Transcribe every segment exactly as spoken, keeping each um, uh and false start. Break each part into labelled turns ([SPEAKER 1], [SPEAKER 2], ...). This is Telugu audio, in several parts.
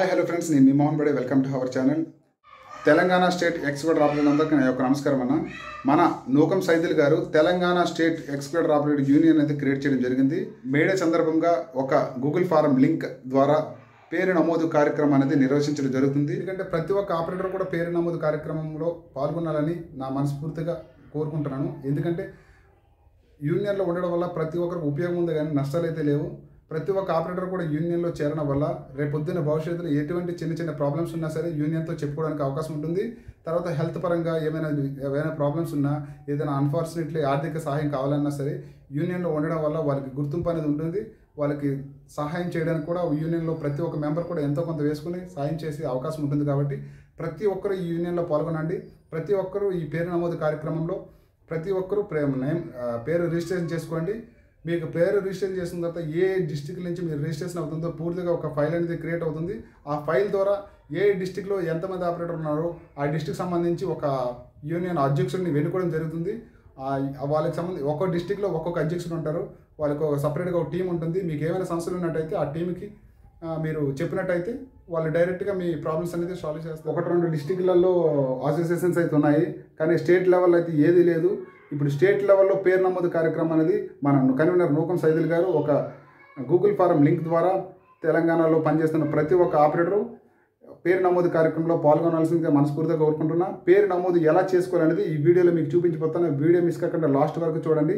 [SPEAKER 1] హాయ్ హలో ఫ్రెండ్స్, నేను మీ Mohan Bade. Welcome to our channel. Telangana state excavator operator అందరికీ నా యొక్క నమస్కారం అన్న. మన నూకం సైదుల్ గారు Telangana state excavator operator union అయితే క్రియేట్ చేయడం జరిగింది. మేడే సందర్భంగా ఒక గూగుల్ ఫారం లింక్ ద్వారా పేరు నమోదు కార్యక్రమం అనేది నిర్వహించడం జరుగుతుంది. ఎందుకంటే ప్రతి ఒక్క ఆపరేటర్ కూడా పేరు నమోదు కార్యక్రమంలో పాల్గొనాలని నా మనస్ఫూర్తిగా కోరుకుంటున్నాను. ఎందుకంటే యూనియన్లో ఉండడం వల్ల ప్రతి ఒక్కరికి ఉపయోగం ఉంది, కానీ నష్టాలు అయితే లేవు. ప్రతి ఒక్క ఆపరేటర్ కూడా యూనియన్లో చేరడం వల్ల రేపొద్దున భవిష్యత్తులో ఎటువంటి చిన్న చిన్న ప్రాబ్లమ్స్ ఉన్నా సరే యూనియన్తో చెప్పుకోవడానికి అవకాశం ఉంటుంది. తర్వాత హెల్త్ పరంగా ఏమైనా ఏమైనా ప్రాబ్లమ్స్ ఉన్నా, ఏదైనా అన్ఫార్చునేట్లీ ఆర్థిక సహాయం కావాలన్నా సరే యూనియన్లో ఉండడం వల్ల వాళ్ళకి గుర్తింపు అనేది ఉంటుంది. వాళ్ళకి సహాయం చేయడానికి కూడా యూనియన్లో ప్రతి ఒక్క మెంబర్ కూడా ఎంతో కొంత వేసుకుని సహాయం చేసే అవకాశం ఉంటుంది. కాబట్టి ప్రతి ఒక్కరూ ఈ యూనియన్లో పాల్గొనండి. ప్రతి ఒక్కరూ ఈ పేరు నమోదు కార్యక్రమంలో ప్రతి ఒక్కరూ నేమ్ పేరు రిజిస్ట్రేషన్ చేసుకోండి. మీకు పేరు రిజిస్ట్రేషన్ చేసిన తర్వాత ఏ డిస్టిక్ నుంచి మీరు రిజిస్ట్రేషన్ అవుతుందో పూర్తిగా ఒక ఫైల్ అనేది క్రియేట్ అవుతుంది. ఆ ఫైల్ ద్వారా ఏ డిస్టిక్లో ఎంతమంది ఆపరేటర్ ఉన్నారో ఆ డిస్టిక్ సంబంధించి ఒక యూనియన్ అధ్యక్షుడిని వెనుకోవడం జరుగుతుంది. వాళ్ళకి సంబంధించి ఒక్కో డిస్టిక్లో ఒక్కొక్క అధ్యక్షుడు ఉంటారు. వాళ్ళకి ఒక సపరేట్గా ఒక టీం ఉంటుంది. మీకు ఏమైనా సమస్యలు ఉన్నట్టయితే ఆ టీంకి మీరు చెప్పినట్టయితే వాళ్ళు డైరెక్ట్గా మీ ప్రాబ్లమ్స్ అనేది సాల్వ్ చేస్తారు. ఒకటి రెండు డిస్టిక్లలో అసోసియేషన్స్ అయితే ఉన్నాయి, కానీ స్టేట్ లెవెల్ అయితే ఏది లేదు. ఇప్పుడు స్టేట్ లెవెల్లో పేరు నమోదు కార్యక్రమం అనేది మన కన్వీనర్ నూకం సైదుల్ గారు ఒక గూగుల్ ఫారం లింక్ ద్వారా తెలంగాణలో పనిచేస్తున్న ప్రతి ఒక్క ఆపరేటరు పేరు నమోదు కార్యక్రమంలో పాల్గొనాల్సిందిగా మనస్ఫూర్తిగా కోరుకుంటున్నా. పేరు నమోదు ఎలా చేసుకోవాలనేది ఈ వీడియోలో మీకు చూపించిపోతాను. వీడియో మిస్ కాకుండా లాస్ట్ వరకు చూడండి.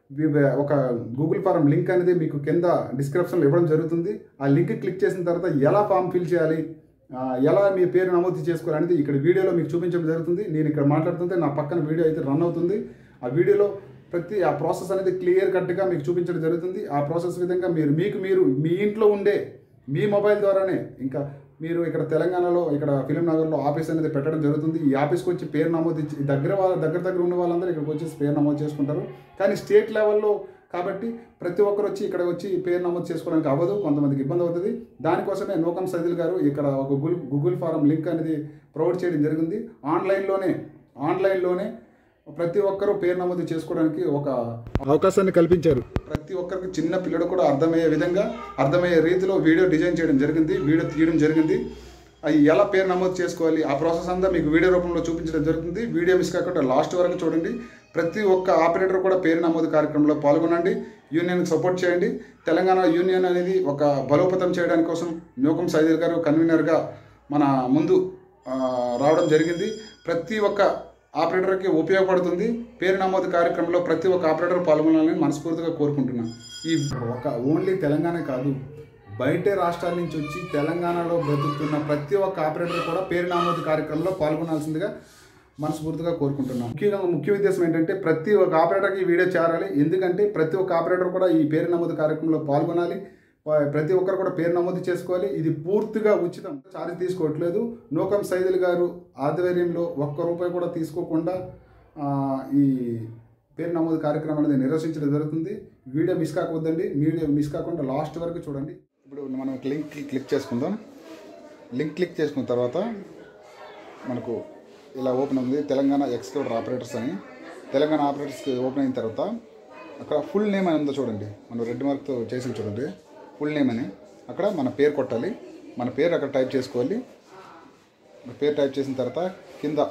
[SPEAKER 1] ఒక గూగుల్ ఫారం లింక్ అనేది మీకు కింద డిస్క్రిప్షన్లో ఇవ్వడం జరుగుతుంది. ఆ లింక్ క్లిక్ చేసిన తర్వాత ఎలా ఫామ్ ఫిల్ చేయాలి, ఎలా మీ పేరు నమోదు చేసుకోవాలనేది ఇక్కడ వీడియోలో మీకు చూపించడం జరుగుతుంది. నేను ఇక్కడ మాట్లాడుతుంటే నా పక్కన వీడియో అయితే రన్ అవుతుంది. ఆ వీడియోలో ప్రతి ఆ ప్రాసెస్ అనేది క్లియర్ కట్గా మీకు చూపించడం జరుగుతుంది. ఆ ప్రాసెస్ విధంగా మీరు మీకు మీరు మీ ఇంట్లో ఉండే మీ మొబైల్ ద్వారానే, ఇంకా మీరు ఇక్కడ తెలంగాణలో ఇక్కడ ఫిలిం నగర్లో ఆఫీస్ అనేది పెట్టడం జరుగుతుంది. ఈ ఆఫీస్కి వచ్చి పేరు నమోదు దగ్గర వాళ్ళ దగ్గర దగ్గర ఉన్న వాళ్ళందరూ ఇక్కడికి వచ్చి పేరు నమోదు చేసుకుంటారు. కానీ స్టేట్ లెవెల్లో కాబట్టి ప్రతి ఒక్కరు వచ్చి ఇక్కడ వచ్చి పేరు నమోదు చేసుకోవడానికి అవ్వదు, కొంతమందికి ఇబ్బంది అవుతుంది. దానికోసమే నూకం సైదుల్ గారు ఇక్కడ ఒక గూగుల్ గూగుల్ ఫారం లింక్ అనేది ప్రొవైడ్ చేయడం జరిగింది. ఆన్లైన్లోనే ఆన్లైన్లోనే ప్రతి ఒక్కరూ పేరు నమోదు చేసుకోవడానికి ఒక అవకాశాన్ని కల్పించారు. ప్రతి ఒక్కరికి చిన్న పిల్లడు కూడా అర్థమయ్యే విధంగా అర్థమయ్యే రీతిలో వీడియో డిజైన్ చేయడం జరిగింది, వీడియో తీయడం జరిగింది. అది ఎలా పేరు నమోదు చేసుకోవాలి ఆ ప్రాసెస్ అంతా మీకు వీడియో రూపంలో చూపించడం జరుగుతుంది. వీడియో మిస్ కాకుండా లాస్ట్ వరకు చూడండి. ప్రతి ఒక్క ఆపరేటర్ కూడా పేరు నమోదు కార్యక్రమంలో పాల్గొనండి. యూనియన్కి సపోర్ట్ చేయండి. తెలంగాణ యూనియన్ అనేది ఒక బలోపేతం చేయడానికి కోసం నూకం సైదుల్ గారు కన్వీనర్గా మన ముందు రావడం జరిగింది. ప్రతి ఒక్క ఆపరేటర్కి ఉపయోగపడుతుంది. పేరు నమోదు కార్యక్రమంలో ప్రతి ఒక్క ఆపరేటర్ పాల్గొనాలని మనస్ఫూర్తిగా కోరుకుంటున్నాను. ఈ ఒక ఓన్లీ తెలంగాణ కాదు, బయట రాష్ట్రాల నుంచి వచ్చి తెలంగాణలో బ్రతుకుతున్న ప్రతి ఒక్క ఆపరేటర్ కూడా పేరు నమోదు కార్యక్రమంలో పాల్గొనాల్సిందిగా మనస్ఫూర్తిగా కోరుకుంటున్నాను. ముఖ్యంగా ముఖ్య ఉద్దేశం ఏంటంటే ప్రతి ఒక్క ఆపరేటర్కి ఈ వీడియో చేరాలి. ఎందుకంటే ప్రతి ఒక్క ఆపరేటర్ కూడా ఈ పేరు నమోదు కార్యక్రమంలో పాల్గొనాలి. ప్రతి ఒక్కరు కూడా పేరు నమోదు చేసుకోవాలి. ఇది పూర్తిగా ఉచితం, ఛార్జ్ తీసుకోవట్లేదు. నూకం సైదుల్ గారు ఆధ్వర్యంలో ఒక్క రూపాయి కూడా తీసుకోకుండా ఈ పేరు నమోదు కార్యక్రమం అనేది నిర్వహించడం జరుగుతుంది. వీడియో మిస్ కాకూడదండి. వీడియో మిస్ కాకుండా లాస్ట్ వరకు చూడండి. ఇప్పుడు మనం లింక్ క్లిక్ చేసుకుందాం. లింక్ క్లిక్ చేసుకున్న తర్వాత మనకు ఇలా ఓపెన్ అవుతుంది, తెలంగాణ ఎక్స్క్వేటర్ ఆపరేటర్స్ అని. తెలంగాణ ఆపరేటర్స్కి ఓపెన్ అయిన తర్వాత అక్కడ ఫుల్ నేమ్ అని ఉందో చూడండి, మనం రెడ్ మార్క్తో చేసి చూడండి ఫుల్ నేమ్ అని. అక్కడ మన పేరు కొట్టాలి. మన పేరు అక్కడ టైప్ చేసుకోవాలి. పేరు టైప్ చేసిన తర్వాత కింద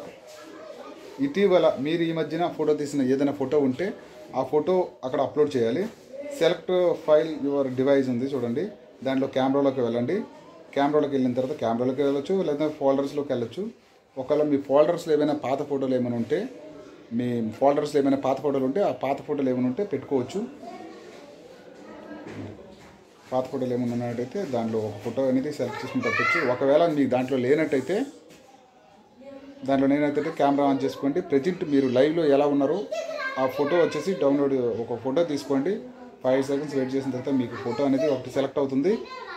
[SPEAKER 1] ఇటీవల మీరు ఈ మధ్యన ఫోటో తీసిన ఏదైనా ఫోటో ఉంటే ఆ ఫోటో అక్కడ అప్లోడ్ చేయాలి. సెలెక్ట్ ఫైల్ యువర్ డివైస్ ఉంది చూడండి, దాంట్లో కెమెరాలోకి వెళ్ళండి. కెమెరాలోకి వెళ్ళిన తర్వాత కెమెరాలోకి వెళ్ళొచ్చు, లేదా ఫోల్డర్స్లోకి వెళ్ళొచ్చు. ఒకవేళ మీ ఫోల్డర్స్లో ఏమైనా పాత ఫోటోలు ఏమైనా ఉంటే మీ ఫోల్డర్స్లో ఏమైనా పాత ఫోటోలు ఉంటే ఆ పాత ఫోటోలు ఏమైనా ఉంటే పెట్టుకోవచ్చు. పాత ఫోటోలు ఏమైనా ఉన్నట్టయితే దాంట్లో ఒక ఫోటో అనేది సెలెక్ట్ చేసుకుని పెట్టచ్చు. ఒకవేళ మీకు దాంట్లో లేనట్టయితే దాంట్లో లేనట్టయితే కెమెరా ఆన్ చేసుకోండి. ప్రజెంట్ మీరు లైవ్లో ఎలా ఉన్నారో ఆ ఫోటో వచ్చేసి డౌన్లోడ్ ఒక ఫోటో తీసుకోండి. ఫైవ్ సెకండ్స్ వెయిట్ చేసిన తర్వాత మీకు ఫోటో అనేది ఒకటి సెలెక్ట్ అవుతుంది.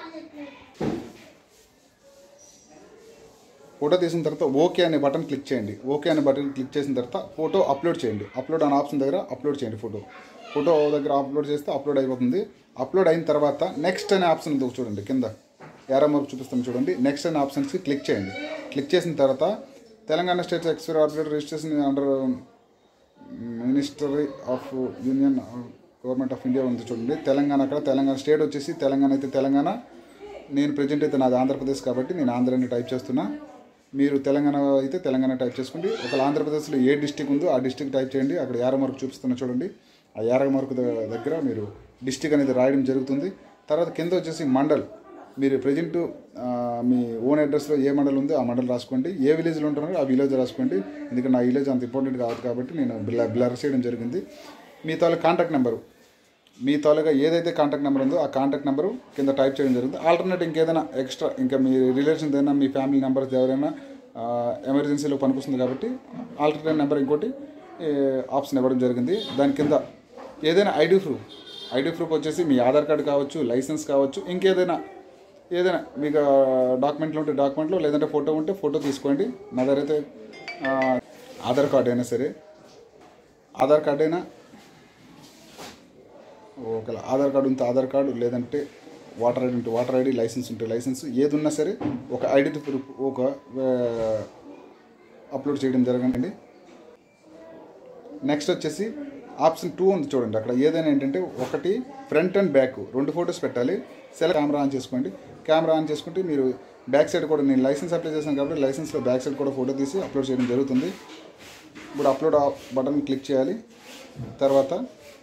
[SPEAKER 1] ఫోటో తీసిన తర్వాత ఓకే అనే బటన్ క్లిక్ చేయండి. ఓకే అనే బటన్ క్లిక్ చేసిన తర్వాత ఫోటో అప్లోడ్ చేయండి. అప్లోడ్ అనే ఆప్షన్ దగ్గర అప్లోడ్ చేయండి. ఫోటో ఫోటో దగ్గర అప్లోడ్ చేస్తే అప్లోడ్ అయిపోతుంది. అప్లోడ్ అయిన తర్వాత నెక్స్ట్ అనే ఆప్షన్ ఉంది చూడండి, కింద యారో మార్క్ చూపిస్తాను చూడండి. నెక్స్ట్ అనే ఆప్షన్స్కి క్లిక్ చేయండి. క్లిక్ చేసిన తర్వాత Telangana state excavator operator registration under ministry of union government of India ఉంది చూడండి. తెలంగాణ అక్కడ తెలంగాణ స్టేట్ వచ్చేసి తెలంగాణ అయితే తెలంగాణ, నేను ప్రజెంట్ అయితే నాది ఆంధ్రప్రదేశ్ కాబట్టి నేను ఆంధ్రాని టైప్ చేస్తున్నా. మీరు తెలంగాణ అయితే తెలంగాణ టైప్ చేసుకోండి. ఒకవేళ ఆంధ్రప్రదేశ్లో ఏ డిస్టిక్ ఉందో ఆ డిస్టిక్ టైప్ చేయండి. అక్కడ యారో మార్క్ చూపిస్తున్నా చూడండి. ఆ యారో మార్క్ దగ్గర మీరు డిస్టిక్ అనేది రాయడం జరుగుతుంది. తర్వాత కింద వచ్చేసి మండల్, మీరు ప్రజెంట్ మీ ఓన్ అడ్రస్లో ఏ మండల్ ఉందో ఆ మండల్ రాసుకోండి. ఏ విలేజ్లో ఉంటున్నారో ఆ విలేజ్ రాసుకోండి. ఎందుకంటే నా విలేజ్ అంత ఇంపార్టెంట్ కాదు కాబట్టి నేను బ్లర్ చేయడం జరిగింది. మీ తాలూకా కాంటాక్ట్ నెంబరు, మీ తాలూకా ఏదైతే కాంటాక్ట్ నెంబర్ ఉందో ఆ కాంటాక్ట్ నెంబరు కింద టైప్ చేయడం జరుగుతుంది. ఆల్టర్నేట్ ఇంకేదైనా ఎక్స్ట్రా ఇంకా మీ రిలేషన్స్ ఏదైనా మీ ఫ్యామిలీ నెంబర్స్ ఎవరైనా ఎమర్జెన్సీలో పనికొస్తుంది కాబట్టి ఆల్టర్నేట్ నెంబర్ ఇంకోటి ఆప్షన్ ఇవ్వడం జరిగింది. దాని కింద ఏదైనా ఐడి ప్రూఫ్, ఐడి ప్రూఫ్ వచ్చేసి మీ ఆధార్ కార్డు కావచ్చు, లైసెన్స్ కావచ్చు, ఇంకేదైనా ఏదైనా మీకు డాక్యుమెంట్లు ఉంటే డాక్యుమెంట్లు, లేదంటే ఫోటో ఉంటే ఫోటో తీసుకోండి. నా దగ్గర అయితే ఆధార్ కార్డు అయినా సరే, ఆధార్ కార్డు అయినా ఒకవేళ ఆధార్ కార్డు ఉంటే ఆధార్ కార్డు, లేదంటే వాటర్ ఐడి ఉంటే వాటర్ ఐడి, లైసెన్స్ ఉంటే లైసెన్స్, ఏది ఉన్నా సరే ఒక ఐడి ప్రూఫ్ ఒక అప్లోడ్ చేయడం జరగండి. నెక్స్ట్ వచ్చేసి ఆప్షన్ టూ ఉంది చూడండి. అక్కడ ఏదైనా ఏంటంటే ఒకటి ఫ్రంట్ అండ్ బ్యాక్ రెండు ఫొటోస్ పెట్టాలి. సెల్ కెమెరా ఆన్ చేసుకోండి. కెమెరా ఆన్ చేసుకుంటే మీరు బ్యాక్ సైడ్ కూడా, నేను లైసెన్స్ అప్లై చేశాను కాబట్టి లైసెన్స్లో బ్యాక్ సైడ్ కూడా ఫోటో తీసి అప్లోడ్ చేయడం జరుగుతుంది. ఇప్పుడు అప్లోడ్ బటన్ క్లిక్ చేయాలి. తర్వాత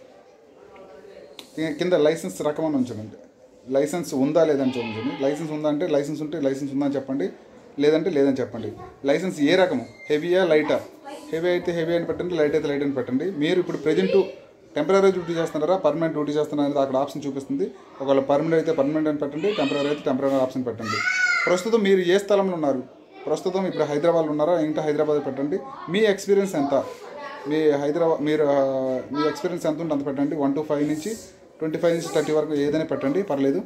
[SPEAKER 1] కింద లైసెన్స్ రకం అని ఉంచండి. లైసెన్స్ ఉందా లేదని చూడండి. లైసెన్స్ ఉందా అంటే లైసెన్స్ ఉంటే లైసెన్స్ ఉందని చెప్పండి, లేదంటే లేదని చెప్పండి. లైసెన్స్ ఏ రకము, హెవీయా లైటా? హెవీ అయితే హెవీ అని పెట్టండి, లైట్ అయితే లైట్ అని పెట్టండి. మీరు ఇప్పుడు ప్రజెంట్ టెంపరీ డ్యూటీ చేస్తున్నారా, పర్మనెంట్ డ్యూటీ చేస్తున్నారా అనేది అక్కడ ఆప్షన్ చూపిస్తుంది. ఒకవేళ పర్మనెంట్ అయితే పర్మనెంట్ అని పెట్టండి, టెంపరీ అయితే టెంపరీ ఆప్షన్ పెట్టండి. ప్రస్తుతం మీరు ఏ స్థలంలో ఉన్నారు, ప్రస్తుతం ఇప్పుడు హైదరాబాద్లో ఉన్నారా, ఇంకా హైదరాబాద్ పెట్టండి. మీ ఎక్స్పీరియన్స్ ఎంత, మీ హైదరాబాద్ మీరు మీ ఎక్స్పీరియన్స్ ఎంత ఉంటే అంత పెట్టండి. వన్ టు ఫైవ్ నుంచి ట్వంటీ ఫైవ్ నుంచి థర్టీ వరకు ఏదైనా పెట్టండి, పర్లేదు.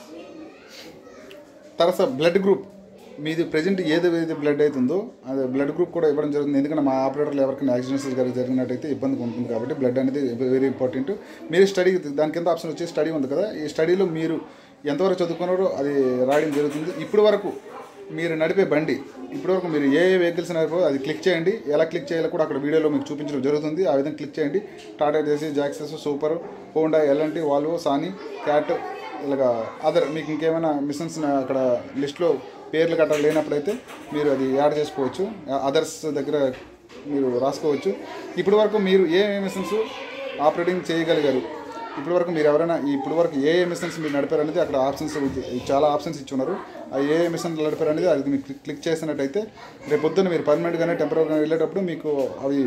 [SPEAKER 1] తర్వాత బ్లడ్ గ్రూప్, మీది ప్రజెంట్ ఏది ఏది బ్లడ్ అవుతుందో అది బ్లడ్ గ్రూప్ కూడా ఇవ్వడం జరుగుతుంది. ఎందుకంటే మా ఆపరేటర్లు ఎవరికైనా యాక్సిడెంట్స్ గారికి జరిగినట్టయితే ఇబ్బందిగా ఉంటుంది కాబట్టి బ్లడ్ అనేది వెరీ ఇంపార్టెంట్. మీరు స్టడీ, దాని కింద ఆప్షన్ వచ్చి స్టడీ ఉంది కదా, ఈ స్టడీలో మీరు ఎంతవరకు చదువుకున్నారో అది రాయడం జరుగుతుంది. ఇప్పటి వరకు మీరు నడిపే బండి, ఇప్పటివరకు మీరు ఏ ఏ వెహికల్స్ నడిపో అది క్లిక్ చేయండి. ఎలా క్లిక్ చేయాలో కూడా అక్కడ వీడియోలో మీకు చూపించడం జరుగుతుంది. ఆ విధంగా క్లిక్ చేయండి. టాటా ఏసీ, జాక్సస్, సూపర్, Honda, LNT, Volvo, Sany, Cat, ఇలాగా అదర్ మీకు ఇంకేమైనా మిషన్స్ అక్కడ లిస్ట్లో పేర్లు గట్రా లేనప్పుడైతే మీరు అది యాడ్ చేసుకోవచ్చు. అదర్స్ దగ్గర మీరు రాసుకోవచ్చు. ఇప్పటి వరకు మీరు ఏ ఏ మిషన్స్ ఆపరేటింగ్ చేయగలిగారు, ఇప్పటి వరకు మీరు ఎవరైనా ఇప్పటి వరకు ఏ ఏ మిషన్స్ మీరు నడిపారు అనేది అక్కడ ఆప్షన్స్ చాలా ఆప్షన్స్ ఇచ్చి ఉన్నారు. ఆ ఏ ఏ మిషన్స్ నడిపారు అనేది అది మీరు క్లిక్ చేసినట్టయితే రేపు పొద్దున్న మీరు పర్మనెంట్గానే టెంపరీగా వెళ్ళేటప్పుడు మీకు అవి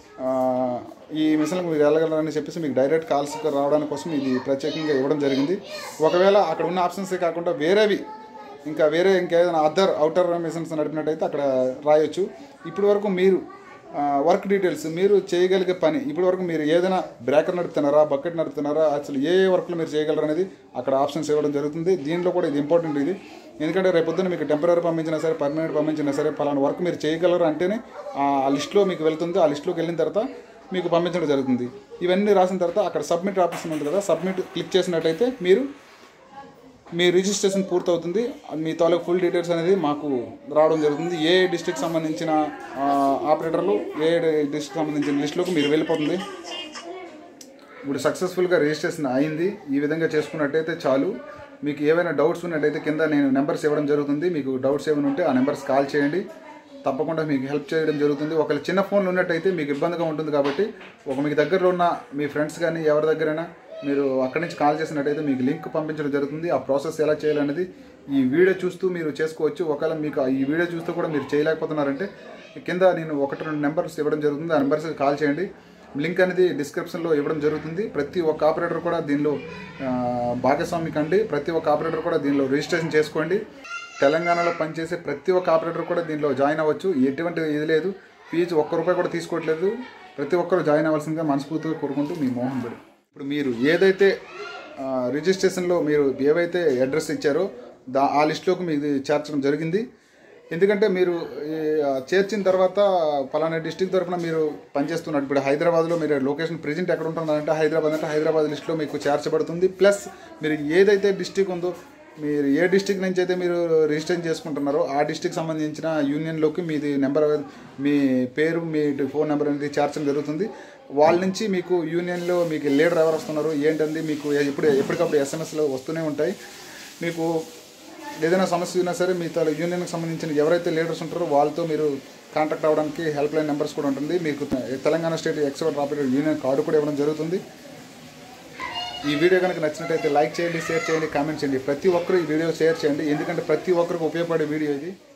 [SPEAKER 1] ఈ మిషన్లకు మీరు వెళ్ళగలరని చెప్పేసి మీకు డైరెక్ట్ కాల్స్ రావడానికి కోసం ఇది ప్రత్యేకంగా ఇవ్వడం జరిగింది. ఒకవేళ అక్కడ ఉన్న ఆప్షన్సే కాకుండా వేరేవి ఇంకా వేరే ఇంకేదైనా అదర్ అవుటర్ మిషన్స్ నడిపినట్టయితే అక్కడ రాయొచ్చు. ఇప్పటి వరకు మీరు వర్క్ డీటెయిల్స్, మీరు చేయగలిగే పని, ఇప్పటి వరకు మీరు ఏదైనా బ్రేకర్ నడుపుతున్నారా, బకెట్ నడుపుతున్నారా, అసలు ఏ ఏ వర్క్లు మీరు చేయగలరు అనేది అక్కడ ఆప్షన్స్ ఇవ్వడం జరుగుతుంది. దీంట్లో కూడా ఇది ఇంపార్టెంట్ ఇది. ఎందుకంటే రేపు పొద్దున్న మీకు టెంపరీ పంపించినా సరే, పర్మనెంట్ పంపించినా సరే, పలానా వర్క్ మీరు చేయగలరు అంటేనే ఆ లిస్ట్లో మీకు వెళ్తుంది. ఆ లిస్ట్లోకి వెళ్ళిన తర్వాత మీకు పంపించడం జరుగుతుంది. ఇవన్నీ రాసిన తర్వాత అక్కడ సబ్మిట్ ఆప్షన్ ఉంది కదా, సబ్మిట్ క్లిక్ చేసినట్టయితే మీరు మీ రిజిస్ట్రేషన్ పూర్తవుతుంది. మీ తాలూకు ఫుల్ డీటెయిల్స్ అనేది మాకు రావడం జరుగుతుంది. ఏ డిస్ట్రిక్ట్ సంబంధించిన ఆపరేటర్లు, ఏ డిస్ట్రిక్ట్ సంబంధించిన లిస్టులోకి మీరు వెళ్ళిపోతుంది. ఇప్పుడు సక్సెస్ఫుల్గా రిజిస్ట్రేషన్ అయింది. ఈ విధంగా చేసుకున్నట్టయితే చాలు. మీకు ఏవైనా డౌట్స్ ఉన్నట్టయితే కింద నేను నెంబర్స్ ఇవ్వడం జరుగుతుంది. మీకు డౌట్స్ ఏమైనా ఉంటే ఆ నెంబర్స్ కాల్ చేయండి, తప్పకుండా మీకు హెల్ప్ చేయడం జరుగుతుంది. ఒకవేళ చిన్న ఫోన్లు ఉన్నట్టయితే మీకు ఇబ్బందిగా ఉంటుంది కాబట్టి ఒక మీకు దగ్గరలో ఉన్న మీ ఫ్రెండ్స్ కానీ ఎవరి దగ్గరైనా మీరు అక్కడి నుంచి కాల్ చేసినట్టయితే మీకు లింక్ పంపించడం జరుగుతుంది. ఆ ప్రాసెస్ ఎలా చేయాలనేది ఈ వీడియో చూస్తూ మీరు చేసుకోవచ్చు. ఒకవేళ మీకు ఈ వీడియో చూస్తూ కూడా మీరు చేయలేకపోతున్నారంటే కింద నేను ఒకటి రెండు నెంబర్స్ ఇవ్వడం జరుగుతుంది. ఆ నెంబర్స్కి కాల్ చేయండి. లింక్ అనేది డిస్క్రిప్షన్లో ఇవ్వడం జరుగుతుంది. ప్రతి ఒక్క ఆపరేటర్ కూడా దీనిలో భాగస్వామి కండి. ప్రతి ఒక్క ఆపరేటర్ కూడా దీనిలో రిజిస్ట్రేషన్ చేసుకోండి. తెలంగాణలో పనిచేసే ప్రతి ఒక్క ఆపరేటర్ కూడా దీనిలో జాయిన్ అవ్వచ్చు. ఎటువంటి ఇది లేదు, ఫీజు ఒక్క రూపాయి కూడా తీసుకోవట్లేదు. ప్రతి ఒక్కరు జాయిన్ అవ్వాల్సిందిగా మనస్ఫూర్తిగా కోరుకుంటూ మీ మోహన్ బడి. ఇప్పుడు మీరు ఏదైతే రిజిస్ట్రేషన్లో మీరు ఏవైతే అడ్రస్ ఇచ్చారో దా ఆ లిస్టులోకి మీకు చేర్చడం జరిగింది. ఎందుకంటే మీరు చేర్చిన తర్వాత పలానా డిస్టిక్ తరఫున మీరు పనిచేస్తున్నారు. ఇప్పుడు హైదరాబాద్లో మీరు లొకేషన్ ప్రెజెంట్ ఎక్కడ ఉంటున్నారంటే హైదరాబాద్ అంటే హైదరాబాద్ లిస్టులో మీకు చేర్చబడుతుంది. ప్లస్ మీరు ఏదైతే డిస్టిక్ ఉందో, మీరు ఏ డిస్టిక్ నుంచి అయితే మీరు రిజిస్ట్రేషన్ చేసుకుంటున్నారో ఆ డిస్టిక్ సంబంధించిన యూనియన్లోకి మీది నెంబర్, మీ పేరు, మీ ఫోన్ నెంబర్ అనేది చేర్చడం జరుగుతుంది. వాళ్ళ నుంచి మీకు యూనియన్లో మీకు లీడర్ ఎవరు వస్తున్నారు ఏంటంది మీకు ఎప్పుడు ఎప్పటికప్పుడు ఎస్ఎంఎస్లో వస్తూనే ఉంటాయి. మీకు ఏదైనా సమస్య ఉన్నా సరే మీ తల యూనియన్కి సంబంధించిన ఎవరైతే లీడర్స్ ఉంటారో వాళ్ళతో మీరు కాంటాక్ట్ అవ్వడానికి హెల్ప్ లైన్ నెంబర్స్ కూడా ఉంటుంది. మీకు Telangana state excavator operator union card కూడా ఇవ్వడం జరుగుతుంది. ఈ వీడియో కనుక నచ్చినట్టయితే లైక్ చేయండి, షేర్ చేయండి, కామెంట్ చేయండి. ప్రతి ఒక్కరు ఈ వీడియో షేర్ చేయండి, ఎందుకంటే ప్రతి ఒక్కరికి ఉపయోగపడే వీడియో ఇది.